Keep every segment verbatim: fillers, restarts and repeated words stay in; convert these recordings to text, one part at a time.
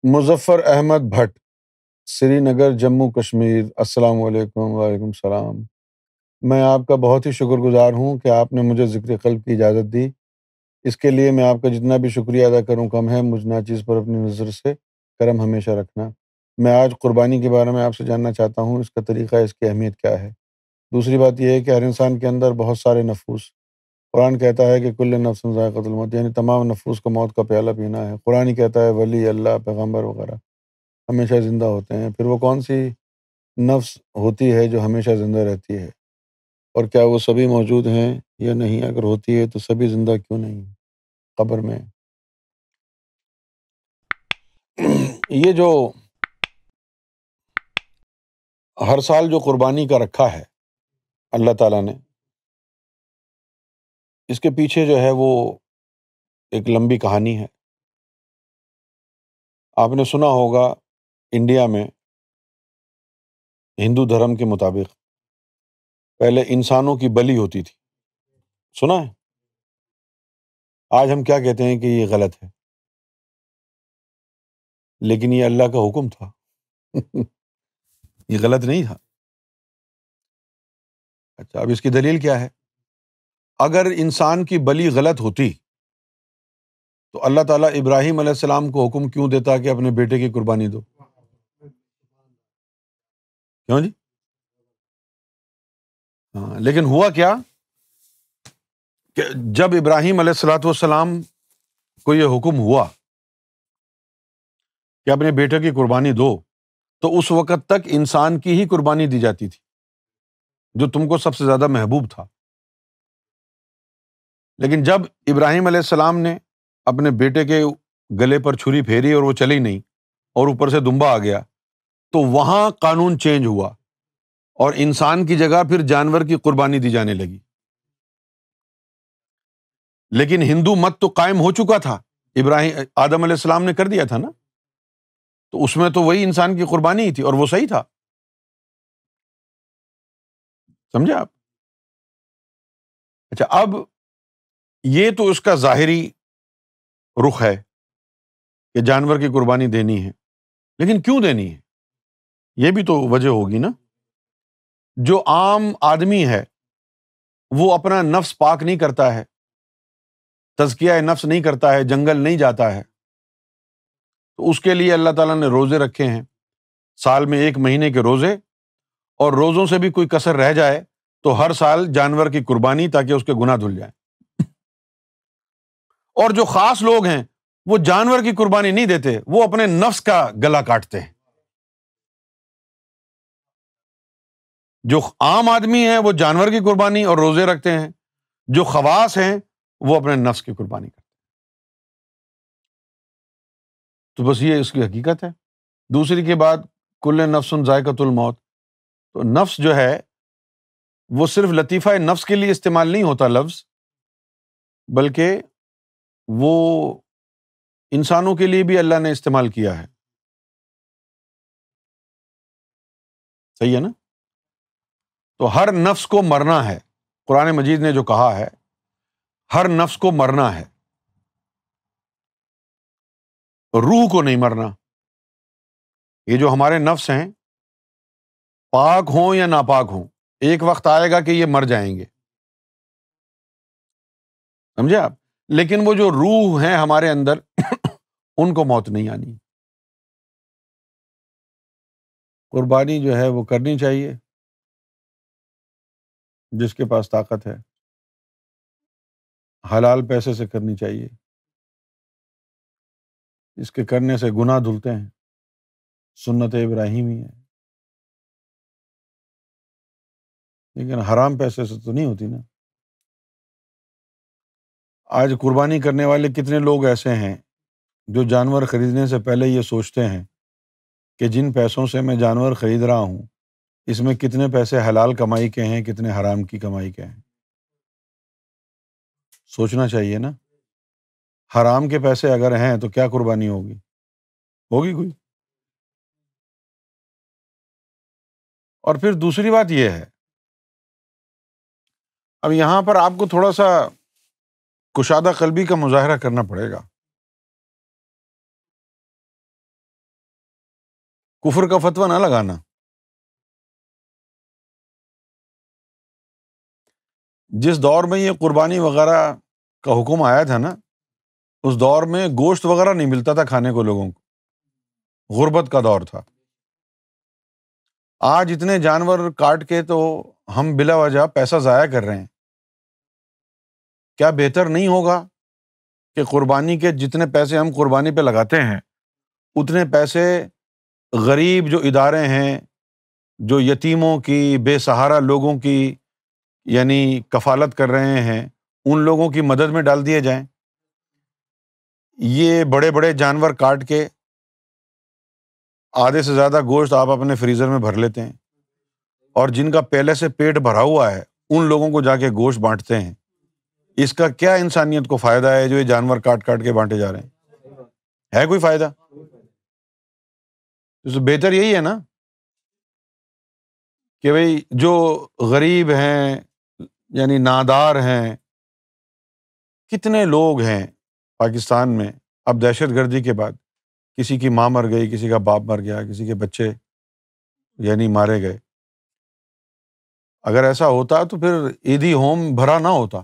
مظفر احمد بھٹ، سری نگر، جموں کشمیر۔ السلام علیکم۔ وعلیکم السلام۔ میں آپ کا بہت ہی شکر گزار ہوں کہ آپ نے مجھے ذکر قلب کی اجازت دی۔ اس کے لیے میں آپ کا جتنا بھی شکریہ ادا کروں کم ہے۔ مجھ ناچیز پر اپنی نظر سے کرم ہمیشہ رکھنا۔ میں آج قربانی کے بارے میں آپ سے جاننا چاہتا ہوں، اس کا طریقہ، اس کی اہمیت کیا ہے۔ دوسری بات یہ ہے کہ ہر انسان کے اندر بہت سارے نفوس، قرآن کہتا ہے کہ کل نفس ذائقۃ الموت، یعنی تمام نفوس کو موت کا پیالہ پینا ہے۔ قرآن کہتا ہے ولی، اللہ، پیغمبر وغیرہ ہمیشہ زندہ ہوتے ہیں۔ پھر وہ کون سی نفس ہوتی ہے جو ہمیشہ زندہ رہتی ہے، اور کیا وہ سبھی موجود ہیں یا نہیں؟ اگر ہوتی ہے تو سبھی زندہ کیوں نہیں قبر میں؟ یہ جو ہر سال جو قربانی کا رکھا ہے اللہ تعالیٰ نے، اس کے پیچھے جو ہے وہ ایک لمبی کہانی ہے۔ آپ نے سنا ہوگا انڈیا میں ہندو دھرم کے مطابق پہلے انسانوں کی بلی ہوتی تھی، سنا ہے؟ آج ہم کیا کہتے ہیں کہ یہ غلط ہے، لیکن یہ اللہ کا حکم تھا۔ یہ غلط نہیں تھا۔ اچھا، اب اس کی دلیل کیا ہے؟ اگر انسان کی بلی غلط ہوتی تو اللہ تعالیٰ ابراہیم علیہ السلام کو حکم کیوں دیتا کہ اپنے بیٹے کی قربانی دو؟ کیوں جی؟ ہاں، لیکن ہوا کیا کہ جب ابراہیم علیہ الصلوۃ والسلام کو یہ حکم ہوا کہ اپنے بیٹے کی قربانی دو، تو اس وقت تک انسان کی ہی قربانی دی جاتی تھی جو تم کو سب سے زیادہ محبوب تھا۔ لیکن جب ابراہیم علیہ السلام نے اپنے بیٹے کے گلے پر چھری پھیری اور وہ چلی نہیں، اور اوپر سے دمبا آ گیا، تو وہاں قانون چینج ہوا اور انسان کی جگہ پھر جانور کی قربانی دی جانے لگی۔ لیکن ہندو مت تو قائم ہو چکا تھا، ابراہیم آدم علیہ السلام نے کر دیا تھا نا، تو اس میں تو وہی انسان کی قربانی ہی تھی اور وہ صحیح تھا۔ سمجھے آپ؟ اچھا، اب یہ تو اس کا ظاہری رخ ہے کہ جانور کی قربانی دینی ہے، لیکن کیوں دینی ہے؟ یہ بھی تو وجہ ہوگی نا۔ جو عام آدمی ہے وہ اپنا نفس پاک نہیں کرتا ہے، تزکیہ نفس نہیں کرتا ہے، جنگل نہیں جاتا ہے، تو اس کے لیے اللہ تعالیٰ نے روزے رکھے ہیں، سال میں ایک مہینے کے روزے، اور روزوں سے بھی کوئی کسر رہ جائے تو ہر سال جانور کی قربانی، تاکہ اس کے گناہ دھل جائیں۔ اور جو خاص لوگ ہیں وہ جانور کی قربانی نہیں دیتے، وہ اپنے نفس کا گلا کاٹتے ہیں۔ جو عام آدمی ہیں وہ جانور کی قربانی اور روزے رکھتے ہیں، جو خواص ہیں وہ اپنے نفس کی قربانی کرتے ہیں۔ تو بس یہ اس کی حقیقت ہے۔ دوسری کے بعد کل نفس ذائقۃ الموت، تو نفس جو ہے وہ صرف لطیفہ نفس کے لیے استعمال نہیں ہوتا لفظ، بلکہ وہ انسانوں کے لیے بھی اللہ نے استعمال کیا ہے۔ صحیح ہے نا؟ تو ہر نفس کو مرنا ہے، قرآن مجید نے جو کہا ہے ہر نفس کو مرنا ہے، روح کو نہیں مرنا۔ یہ جو ہمارے نفس ہیں، پاک ہوں یا ناپاک ہوں، ایک وقت آئے گا کہ یہ مر جائیں گے، سمجھے آپ؟ لیکن وہ جو روح ہیں ہمارے اندر ان کو موت نہیں آنی۔ قربانی جو ہے وہ کرنی چاہیے جس کے پاس طاقت ہے، حلال پیسے سے کرنی چاہیے، اس کے کرنے سے گناہ دھلتے ہیں، سنت ابراہیمی ہے۔ لیکن حرام پیسے سے تو نہیں ہوتی نا۔ آج قربانی کرنے والے کتنے لوگ ایسے ہیں جو جانور خریدنے سے پہلے یہ سوچتے ہیں کہ جن پیسوں سے میں جانور خرید رہا ہوں اس میں کتنے پیسے حلال کمائی کے ہیں، کتنے حرام کی کمائی کے ہیں۔ سوچنا چاہیے نا۔ حرام کے پیسے اگر ہیں تو کیا قربانی ہوگی؟ ہوگی کوئی؟ اور پھر دوسری بات یہ ہے، اب یہاں پر آپ کو تھوڑا سا کشادہ قلبی کا مظاہرہ کرنا پڑے گا۔ کفر کا فتویٰ نہ لگانا۔ جس دور میں یہ قربانی وغیرہ کا حکم آیا تھا نا، اس دور میں گوشت وغیرہ نہیں ملتا تھا کھانے کو لوگوں کو، غربت کا دور تھا۔ آج اتنے جانور کاٹ کے تو ہم بلا وجہ پیسہ ضائع کر رہے ہیں۔ کیا بہتر نہیں ہوگا کہ قربانی کے جتنے پیسے ہم قربانی پہ لگاتے ہیں اتنے پیسے غریب جو ادارے ہیں، جو یتیموں کی، بے سہارا لوگوں کی یعنی کفالت کر رہے ہیں، ان لوگوں کی مدد میں ڈال دیے جائیں؟ یہ بڑے بڑے جانور کاٹ کے آدھے سے زیادہ گوشت آپ اپنے فریزر میں بھر لیتے ہیں، اور جن کا پہلے سے پیٹ بھرا ہوا ہے ان لوگوں کو جا کے گوشت بانٹتے ہیں۔ اس کا کیا انسانیت کو فائدہ ہے جو یہ جانور کاٹ کاٹ کے بانٹے جا رہے ہیں؟ ہے کوئی فائدہ؟ تو بہتر یہی ہے نا کہ بھئی جو غریب ہیں یعنی نادار ہیں، کتنے لوگ ہیں پاکستان میں اب دہشت گردی کے بعد، کسی کی ماں مر گئی، کسی کا باپ مر گیا، کسی کے بچے یعنی مارے گئے۔ اگر ایسا ہوتا تو پھر عیدی ہوم بھرا نہ ہوتا۔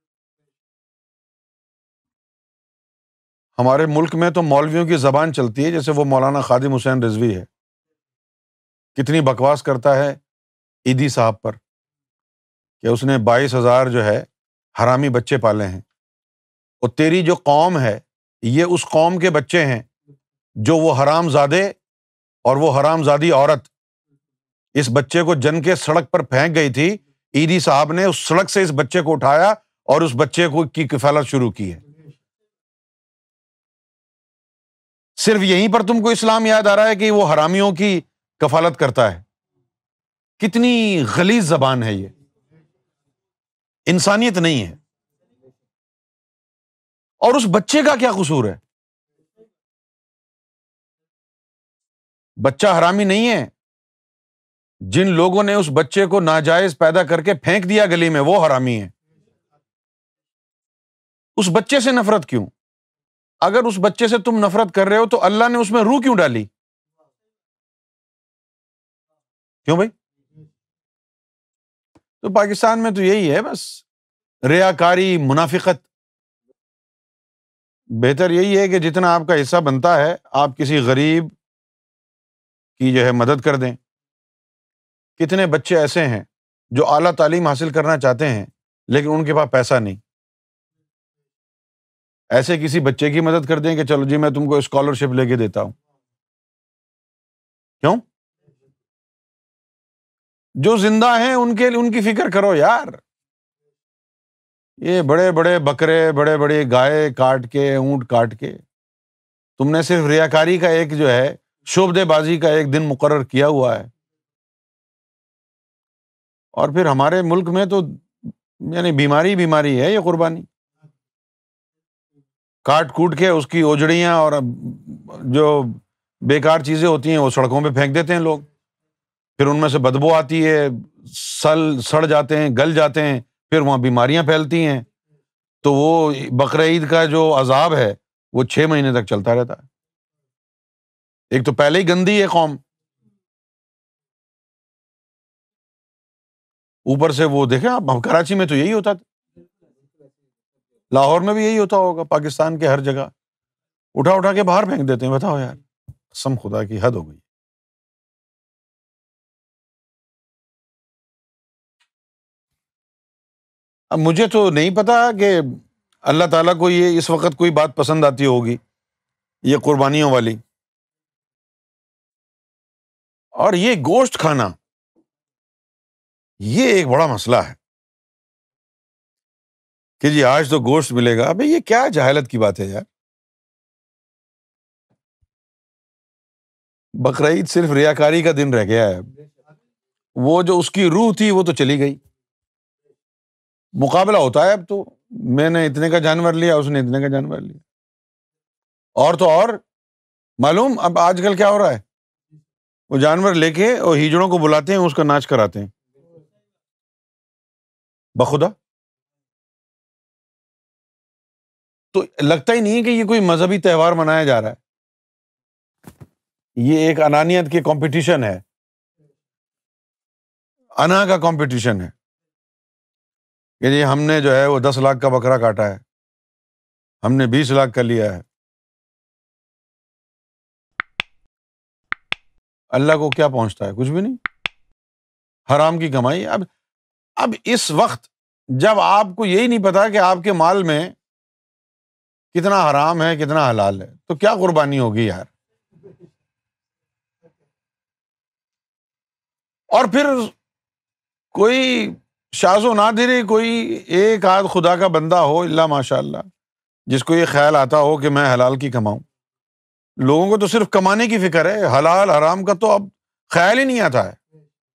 ہمارے ملک میں تو مولویوں کی زبان چلتی ہے، جیسے وہ مولانا خادم حسین رضوی ہے، کتنی بکواس کرتا ہے عیدی صاحب پر کہ اس نے بائیس ہزار جو ہے حرامی بچے پالے ہیں، اور تیری جو قوم ہے یہ اس قوم کے بچے ہیں جو وہ حرام زادے اور وہ حرام زادی عورت اس بچے کو جن کے سڑک پر پھینک گئی تھی، عیدی صاحب نے اس سڑک سے اس بچے کو اٹھایا اور اس بچے کو کی کفالت شروع کی ہے۔ صرف یہیں پر تم کو اسلام یاد آ رہا ہے کہ وہ حرامیوں کی کفالت کرتا ہے؟ کتنی غلیظ زبان ہے یہ، انسانیت نہیں ہے۔ اور اس بچے کا کیا قصور ہے؟ بچہ حرامی نہیں ہے، جن لوگوں نے اس بچے کو ناجائز پیدا کر کے پھینک دیا گلی میں وہ حرامی ہیں۔ اس بچے سے نفرت کیوں؟ اگر اس بچے سے تم نفرت کر رہے ہو تو اللہ نے اس میں روح کیوں ڈالی؟ کیوں بھائی؟ تو پاکستان میں تو یہی ہے بس، ریاکاری، منافقت۔ بہتر یہی ہے کہ جتنا آپ کا حصہ بنتا ہے آپ کسی غریب کی جو ہے مدد کر دیں۔ کتنے بچے ایسے ہیں جو اعلیٰ تعلیم حاصل کرنا چاہتے ہیں لیکن ان کے پاس پیسہ نہیں، ایسے کسی بچے کی مدد کر دیں کہ چلو جی میں تم کو اسکالرشپ لے کے دیتا ہوں۔ کیوں؟ جو زندہ ہیں ان کے ان کی فکر کرو یار۔ یہ بڑے بڑے بکرے، بڑے بڑے گائے کاٹ کے، اونٹ کاٹ کے تم نے صرف ریاکاری کا ایک جو ہے شعبدے بازی کا ایک دن مقرر کیا ہوا ہے، اور پھر ہمارے ملک میں تو یعنی بیماری بیماری ہے یہ قربانی۔ کاٹ کوٹ کے اس کی اوجڑیاں اور جو بیکار چیزیں ہوتی ہیں وہ سڑکوں پہ پھینک دیتے ہیں لوگ، پھر ان میں سے بدبو آتی ہے، سل سڑ جاتے ہیں، گل جاتے ہیں، پھر وہاں بیماریاں پھیلتی ہیں، تو وہ بقرعید کا جو عذاب ہے وہ چھ مہینے تک چلتا رہتا ہے۔ ایک تو پہلے ہی گندی ہے قوم، اوپر سے وہ دیکھیں آپ کراچی میں تو یہی ہوتا تھا، لاہور میں بھی یہی ہوتا ہوگا، پاکستان کے ہر جگہ اٹھا اٹھا کے باہر پھینک دیتے ہیں۔ بتاؤ یار، قسم خدا کی حد ہو گئی۔ اب مجھے تو نہیں پتا کہ اللہ تعالیٰ کو یہ اس وقت کوئی بات پسند آتی ہوگی یہ قربانیوں والی، اور یہ گوشت کھانا یہ ایک بڑا مسئلہ ہے کہ جی آج تو گوشت ملے گا۔ ابھی یہ کیا جہالت کی بات ہے یار، بقرعید صرف ریاکاری کا دن رہ گیا ہے، وہ جو اس کی روح تھی وہ تو چلی گئی۔ مقابلہ ہوتا ہے اب تو، میں نے اتنے کا جانور لیا، اس نے اتنے کا جانور لیا، اور تو اور معلوم اب آج کل کیا ہو رہا ہے، وہ جانور لے کے اور ہیجڑوں کو بلاتے ہیں، اس کا ناچ کراتے ہیں بخدا۔ تو لگتا ہی نہیں ہے کہ یہ کوئی مذہبی تہوار منایا جا رہا ہے۔ یہ ایک انانیت کی کمپٹیشن ہے، انا کا کمپٹیشن ہے کہ جی ہم نے جو ہے وہ دس لاکھ کا بکرا کاٹا ہے، ہم نے بیس لاکھ کا لیا ہے. اللہ کو کیا پہنچتا ہے؟ کچھ بھی نہیں، حرام کی کمائی. اب اب اس وقت جب آپ کو یہی نہیں پتا کہ آپ کے مال میں کتنا حرام ہے کتنا حلال ہے، تو کیا قربانی ہوگی یار. اور پھر کوئی شاذ و نادر ہی کوئی ایک آدھ خدا کا بندہ ہو الا ماشاء اللہ جس کو یہ خیال آتا ہو کہ میں حلال کی کماؤں. لوگوں کو تو صرف کمانے کی فکر ہے، حلال حرام کا تو اب خیال ہی نہیں آتا ہے.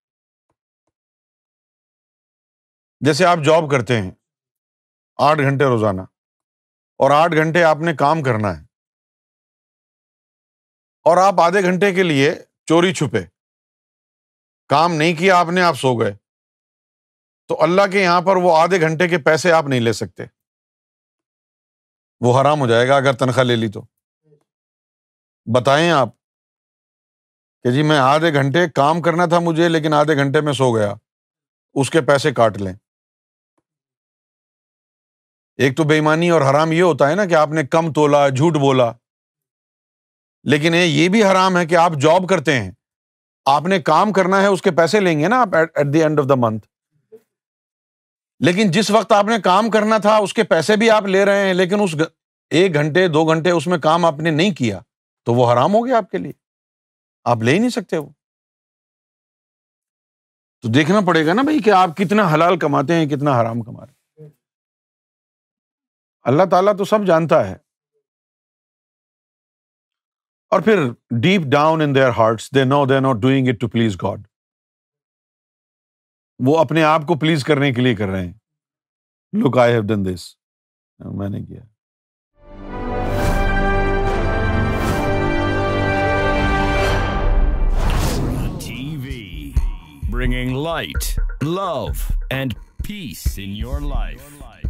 جیسے آپ جاب کرتے ہیں آٹھ گھنٹے روزانہ، اور آٹھ گھنٹے آپ نے کام کرنا ہے، اور آپ آدھے گھنٹے کے لیے چوری چھپے کام نہیں کیا آپ نے، آپ سو گئے، تو اللہ کے یہاں پر وہ آدھے گھنٹے کے پیسے آپ نہیں لے سکتے، وہ حرام ہو جائے گا اگر تنخواہ لے لی تو. بتائیں آپ کہ جی میں آدھے گھنٹے کام کرنا تھا مجھے لیکن آدھے گھنٹے میں سو گیا، اس کے پیسے کاٹ لیں. ایک تو بے ایمانی اور حرام یہ ہوتا ہے نا کہ آپ نے کم تولا، جھوٹ بولا. لیکن یہ بھی حرام ہے کہ آپ جاب کرتے ہیں، آپ نے کام کرنا ہے، اس کے پیسے لیں گے نا آپ at the end of the month, لیکن جس وقت آپ نے کام کرنا تھا اس کے پیسے بھی آپ لے رہے ہیں، لیکن اس ایک گھنٹے دو گھنٹے اس میں کام آپ نے نہیں کیا تو وہ حرام ہو گیا آپ کے لیے، آپ لے ہی نہیں سکتے وہ. تو دیکھنا پڑے گا نا بھائی کہ آپ کتنا حلال کماتے ہیں کتنا حرام کما رہے ہیں. اللہ تعالیٰ تو سب جانتا ہے. اور پھر deep down in their hearts they know they not doing it to please God. وہ اپنے آپ کو پلیز کرنے کے لیے کر رہے ہیں. لک آئی ہیو ڈن دس، میں نے کیا. T V, bringing light, love, and peace in your life.